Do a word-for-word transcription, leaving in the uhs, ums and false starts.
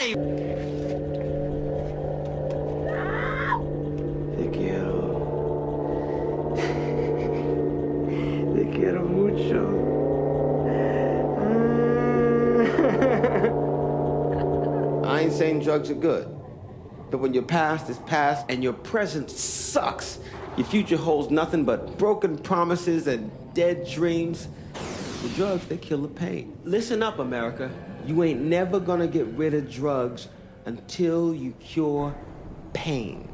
Te quiero. Te quiero mucho. I ain't saying drugs are good, but when your past is past and your present sucks, your future holds nothing but broken promises and dead dreams, the drugs, they kill the pain. Listen up, America. You ain't never gonna get rid of drugs until you cure pain.